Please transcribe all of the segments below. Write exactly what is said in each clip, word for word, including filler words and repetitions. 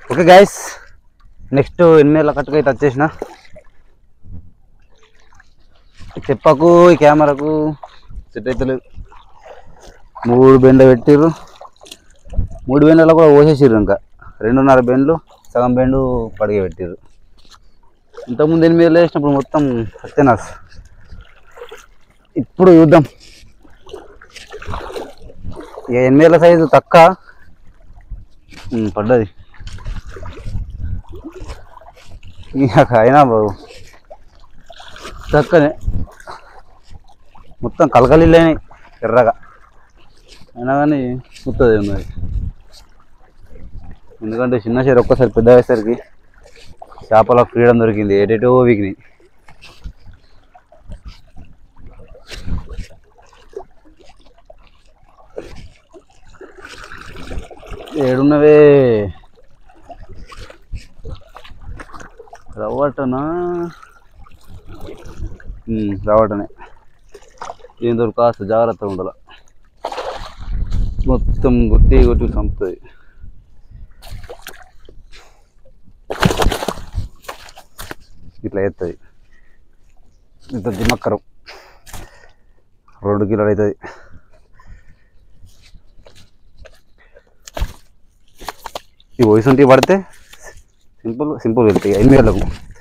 Okay guys, next ఎనిమిది కట్టుకు అయితే వచ్చేసిన. చెప్పకు ఈ కెమెరాకు సెట్ అవుతలేదు. మూడు బెండ్లు పెట్టిర్రు, మూడు బెండ్లలో కూడా పోసేసిర్రు. ఇంకా రెండున్నర బెండ్లు సగం బెండు పడిగే పెట్టిర్రు. ఇంతకుముందు ఎనిమిదిలో వేసినప్పుడు మొత్తం సత్యనాస్. ఇప్పుడు చూద్దాం. ఇక ఎనిమిదిల సైజు తక్కువ పడ్డది. ఇక అయినా బాబు తక్కువనే, మొత్తం కలకలిల్లేనాయి ఎర్రగా. అయినా కానీ ముత్తది ఉన్నది. ఎందుకంటే చిన్న షేర్ ఒక్కసారి పెద్ద అయ్యేసరికి చేపల ఫ్రీడమ్ దొరికింది. ఏటేటో వీకినాయి. ఏడున్నవే రవ్వటనా? రవ్వటనే. ఏం దొరకు కాస్త జాగ్రత్తగా ఉండాలి. మొత్తం కొట్టి కొట్టి చంపుతుంది. ఇట్లా వేస్తుంది. ఇంత దిమ్మక్కరం రెండు కిలోలు అవుతుంది. ఈ వయసు ఉంటే పడితే సింపుల్ సింపుల్ వెళ్తాయి. ఎనిమిది వేలకు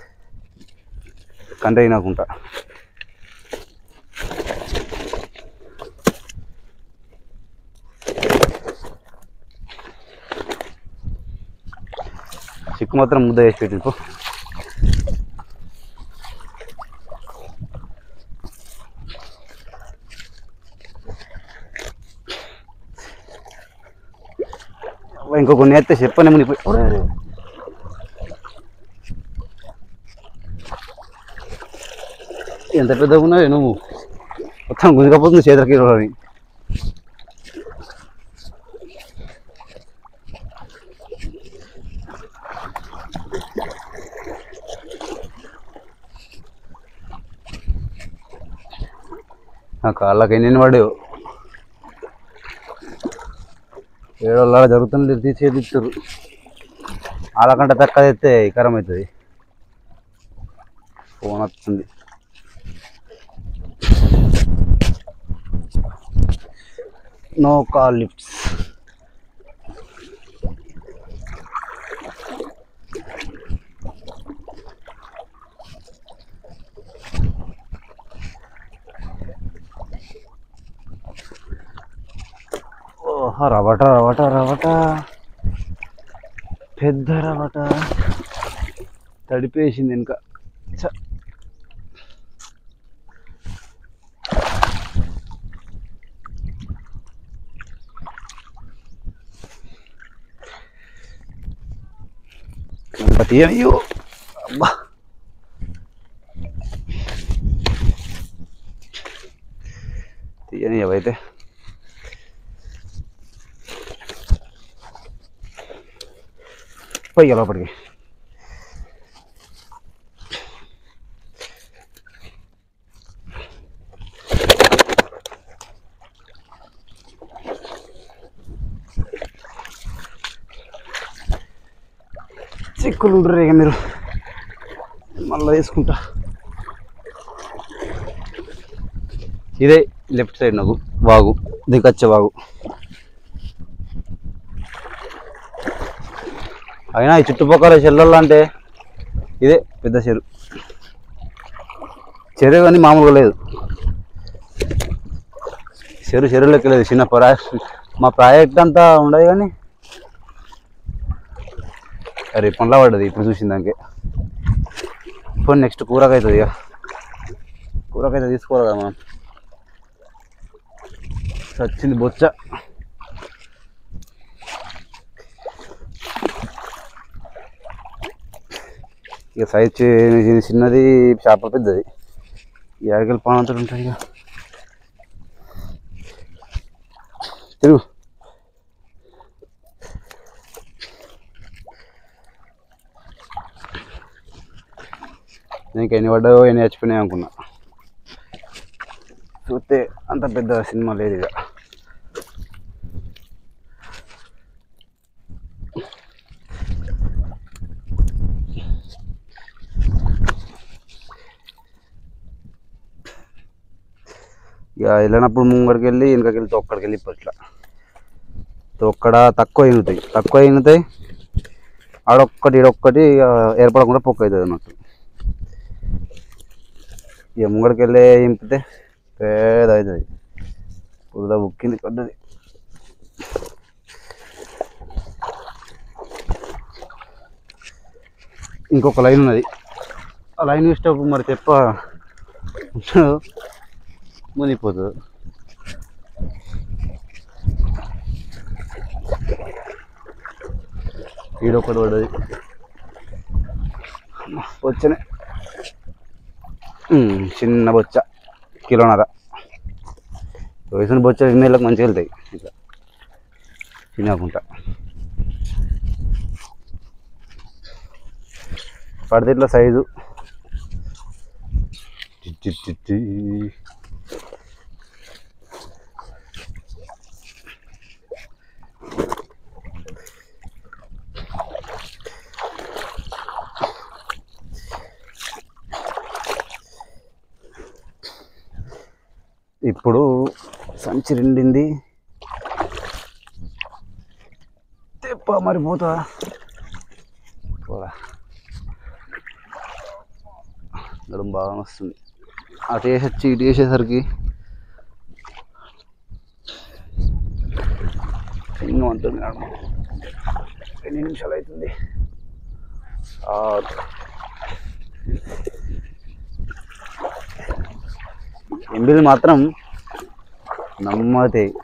కంటే అయినాకుంటా. చిక్కు మాత్రం ముద్ద వేసి పెట్టిపో. ఇంకో కొన్ని అయితే చెప్పనే మునిపోయి. ఎంత పెద్దగా ఉన్నావు నువ్వు, మొత్తం గుంజకపోతుంది చేతులకి అని. నా కాళ్ళకి ఎన్ని పడేవు. ఏడోళ్ళ జరుగుతుంది, తీసేదిస్తారు. వాళ్ళకంటే తక్కువ తెస్తే ఇకరం అవుతుంది. ఫోన్ వస్తుంది. No call lifts. ఓహో, రవట రవట రవట పెద్ద రవట తడిపేసింది ఇంకా. తీయనియో అబ్బా, తీయని అవైతే. పోయి లోపలికి. చిక్కులు ఉండరు ఇక మీరు, మళ్ళీ తీసుకుంటా. ఇదే లెఫ్ట్ సైడ్ నాకు వాగు, దిగచ్చే వాగు. అయినా ఈ చుట్టుపక్కల చెల్లెళ్ళు అంటే ఇదే పెద్ద చెరువు. చెరువు కానీ మామూలుగా లేదు. చెరువు చెరువు లెక్క లేదు. చిన్న ప్రాజెక్ట్, మా ప్రాజెక్ట్ అంతా ఉండదు కానీ అరే పండ్ల పడ్డది ఇప్పుడు చూసిన దానికి. ఇప్పుడు నెక్స్ట్ కూరగాయ అవుతుంది. ఇక కూరగాయ తీసుకోవాలి కదా మనం. వచ్చింది బొచ్చ. ఇక సైజ్ చిన్నది, చేప పెద్దది. ఈ అరగల పానంతలు ఉంటాయి. ఇక తిరుగు. నీకు ఎన్ని పడ్డాయో ఎన్ని చచ్చిపోయినాయి అనుకున్నా. చూస్తే అంత పెద్ద సినిమా లేదు. ఇక ఇక వెళ్ళినప్పుడు ముంగడికి వెళ్ళి వెనకకి వెళ్ళి తొక్కడికి వెళ్ళి ఇట్లా తొక్కడ తక్కువ ఈనుతాయి తక్కువ ఈనుతాయి ఆడొక్కటి ఈడొక్కటి ఏర్పడకుండా పొక్క అవుతుంది అన్నట్టు. ఇక ముంగడికి వెళ్ళి ఇంపితే పేద అవుతుంది. పురుద బుక్కింది పడ్డది. ఇంకొక లైన్ ఉన్నది. ఆ లైన్ వేసేటప్పుడు మరి తెప్ప మునిగిపోతుంది. ఈడొక్కటి పడ్డది బొచ్చనే, చిన్న బొచ్చ కిలోన్నర. వేసిన బొచ్చ నీళ్ళకి మంచిగా వెళ్తాయి ఇట్లా తినకుండా. పడితే ఇట్లా సైజు ఇప్పుడు సంచి రెండింది. తెప్ప మరి పోతా పోరా నడుము బాగా వస్తుంది. అటు వేసొచ్చి ఇటు వేసేసరికి ఎన్నో అంటుంది నడుము. ఎన్ని నిమిషాలు అవుతుంది? ఎంబీలు మాత్రం నమ్మతే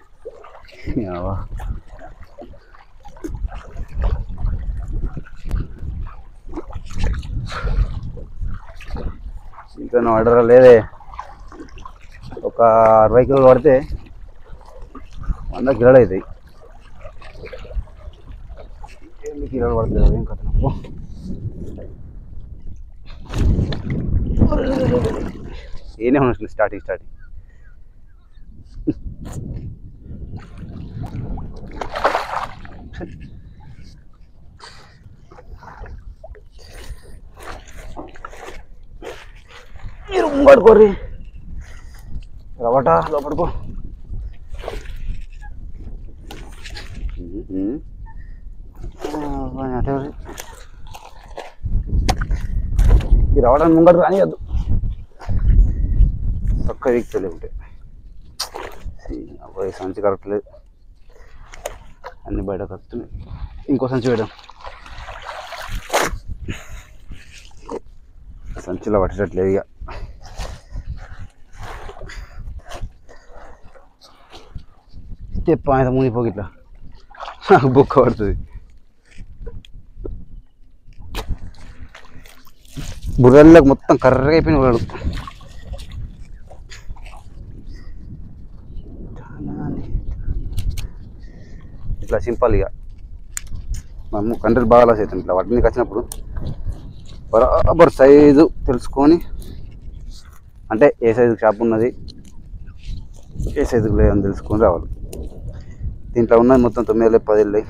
ఇంకా ఆర్డర్ లేదే. ఒక అరవై కిలోలు పడితే వంద కిలోలు అవుతాయి. ఎన్ని కిలోలు పడుతుంది ఏం కథనప్పు. ఏనే ఉన్నా స్టార్టింగ్ స్టార్టింగ్ మీరు పడుకోర్రి రవట లోపడుకో. ఈ రవటాన్ని ముంగడు రానియద్దు, పక్క వీక్తలే ఉంటాయి. అబ్బాయి సంచి కరెక్ట్ లేదు, అన్ని బయట కలుస్తున్నాయి. ఇంకో సంచి వేయడం, సంచిలో పట్టేటట్లేదు. ఇక తెప్ప ఆయన మునిపోకి ఇట్లా నాకు బొక్క పడుతుంది. బుర్రలకు మొత్తం కర్రగా అయిపోయిన వాడు. ఇట్లా సింపుల్ ఇక మేము కంట్రీలు బాగా లాస్ అవుతాం. ఇట్లా వాటికి వచ్చినప్పుడు బరాబర్ సైజు తెలుసుకొని, అంటే ఏ సైజు షాప్ ఉన్నది ఏ సైజుకు లేదని తెలుసుకొని రావాలి. దీంట్లో ఉన్నది మొత్తం తొమ్మిది వేలు పది వేలు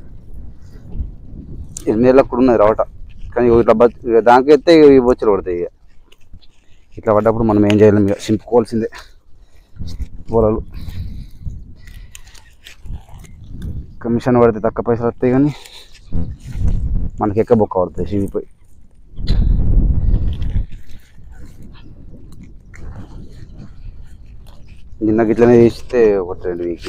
ఎనిమిది వేలకు కూడా ఉన్నది రావట. కానీ ఇట్లా బ దానికి అయితే ఈ బొచ్చులు పడతాయి. ఇక ఇట్లా పడ్డప్పుడు మనం ఏం చేయలేము, ఇక చింపుకోవాల్సిందే పొలాలు. కమిషన్ పడితే తక్కువ పైసలు వస్తాయి, కానీ మనకి ఎక్క బొక్క పడుతుంది చినిగిపోయి. నిన్న గిట్లనే తీస్తే ఒక రెండు వీక్ని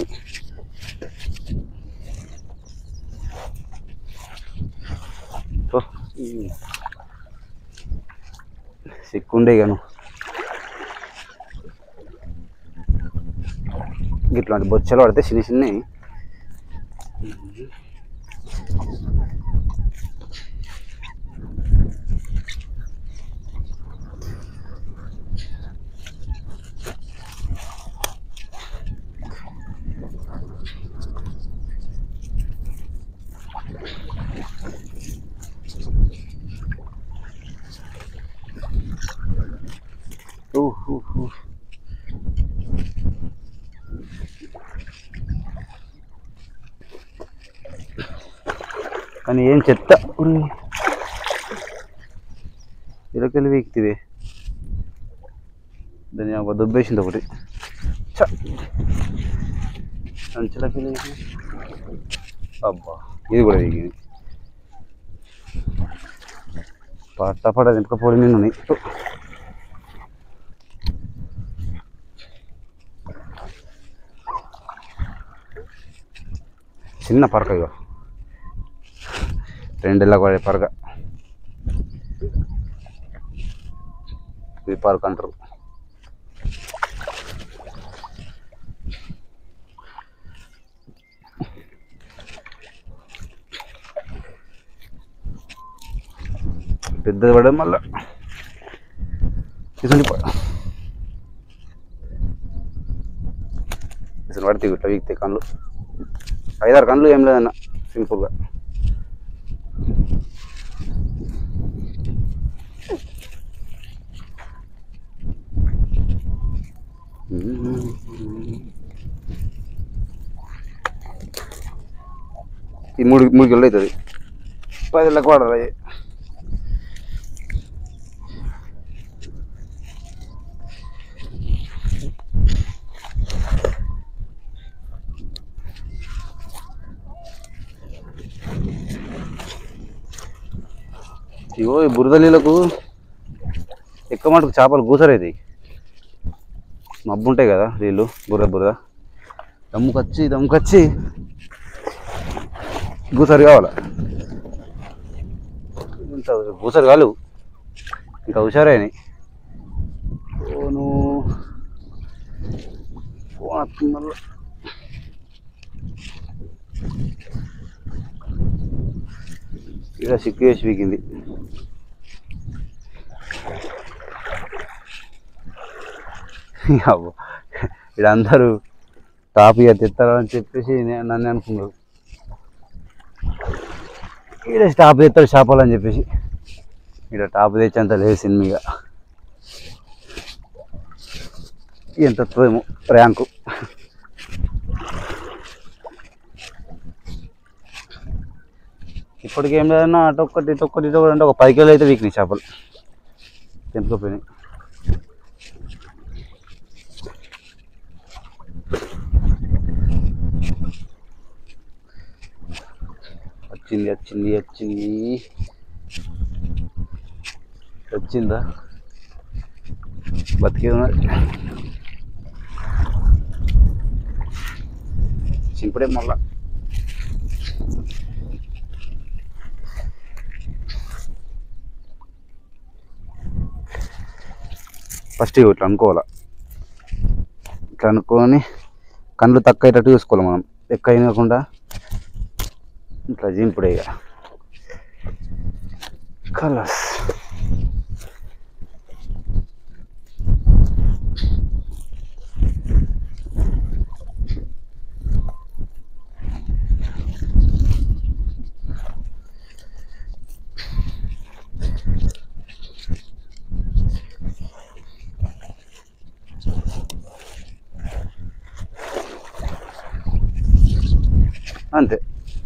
సిక్కుండే. ఇక నువ్వు ఇట్లాంటి బొచ్చలు పడితే చిన్న చిన్నవి కానీ ఏం చెత్త ఇరకెళ్ళి వీక్తివే. దాన్ని ఒక దుబ్బేసింది ఒకటి. సంచులకి అబ్బా ఇది కూడా దిగింది. పట్ట పడ వెనుక పొడి మీద ఉన్నాయి. చిన్న పరక ఇగో రెండేళ్ళ పడే పరక. ఇది పరక అంటారు. పెద్దది పడడం మళ్ళా ఇసలు ఇసలు పడితే ఇట్లా వీక్తాయి కళ్ళు. ఐదారు కళ్ళు ఏం లేదన్న సింపుల్గా. ఈ మూడు మూడు కిలో అవుతుంది. పది లెక్క పడాలి. ఇగో ఈ బురద నీళ్ళకు ఎక్కువ మటుకు చేపలు గూసరైతాయి. మబ్బు ఉంటాయి కదా నీళ్ళు, బురద బురద దమ్ముకొచ్చి దమ్ముకొచ్చి గూసరి కావాలి. ఇంత గూసరి కాలు ఇంకా హుషారైనాయి. ఫోను ఫోన్ వస్తుంది మళ్ళీ. ఇక్కడ సిక్కు వేసి వీకింది. ఇక్కడ అందరూ టాప్ ఇక తెస్తారని చెప్పేసి నన్ను అనుకున్నారు. ఇక్కడ టాప్ తెస్తారు చేపాలని చెప్పేసి ఇక్కడ టాప్ తెచ్చేంత లేదు సినిమా. ఎంత వస్తుందేమో ర్యాంకు. ఇప్పటికేం లేదన్నా అటు ఒక్కటి ఇటు ఒక్కటి ఇటు ఒకటి అంటే ఒక పది కిలోలు అయితే వీక్ని చేపలు తెంపుకోపోయినాయి. వచ్చింది వచ్చింది వచ్చింది వచ్చిందా బతికే ఉన్నది. చింపుడే మళ్ళా ఫస్ట్ ఇట్లా అనుకోవాలా. ఇట్లా అనుకొని కళ్ళు తక్కువ అయ్యేటట్టు చూసుకోవాలి మనం. ఎక్కువ అయినకుండా ఇట్లా జింపుడే ఇక కలర్స్. అంతే.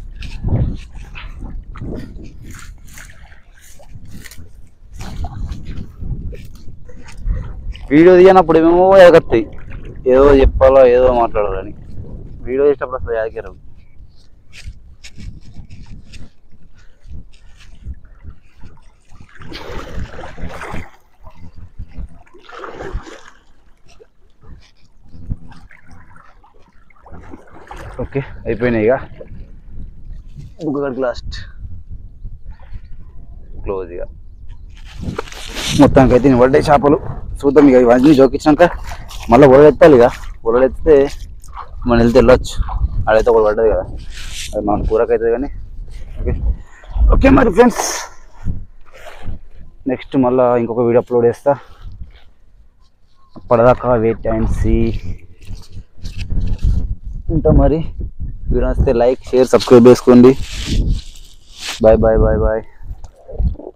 వీడియో తీయనప్పుడు ఏమేమో ఎగతాయి, ఏదో చెప్పాలో ఏదో మాట్లాడాలని. వీడియో చేసేటప్పుడు అసలు యాదగిరావు. ఓకే అయిపోయినాయి. ఇక బుగ్గడికి లాస్ట్ క్లోజ్. ఇక మొత్తానికి అయితే నేను పడ్డాయి చేపలు. చూద్దాం ఇక ఇవన్నీ జోకించాక మళ్ళీ వలలెత్తాలి. ఇక వలలెత్తితే మనం వెళ్తే వెళ్ళొచ్చు. అడైతే ఒకటి పడ్డది కదా, అది మన కూరకు అవుతుంది కానీ. ఓకే ఓకే మరి ఫ్రెండ్స్, నెక్స్ట్ మళ్ళీ ఇంకొక వీడియో అప్లోడ్ చేస్తా. అప్పటిదాకా వెయిట్ అండ్ సీ. ఉంటా మరి. వీడియో వస్తే లైక్ షేర్ సబ్స్క్రైబ్ చేసుకోండి. Bye bye bye bye.